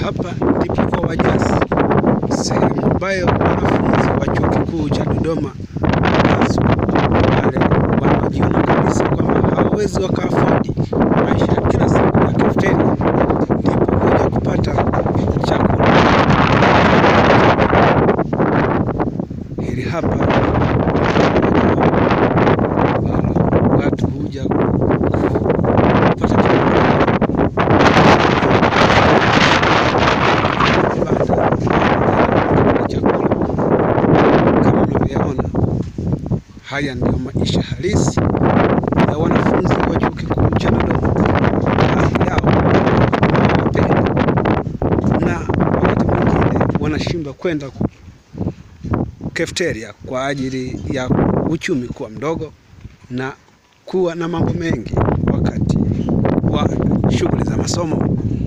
Hapa ndipo kwa Wajazi, sehemu ambayo wanafunzi wa Chuo Kikuu cha Dodoma wale wanajiona kabisa kwamba hawawezi wakaafodi maisha ya kila siku ya kafeteria, ndipo kuja kupata chakula. Hili hapa watu huja kupata chakula. Kama mnavyoona, haya ndio maisha halisi ya wanafunzi wa Chuo Kikuu cha Dodoma. Baadhi yao wanapenda na wakati mwingine wanashindwa kwenda cafeteria kwa ajili ya uchumi kuwa mdogo na kuwa na mambo mengi wakati wa shughuli za masomo.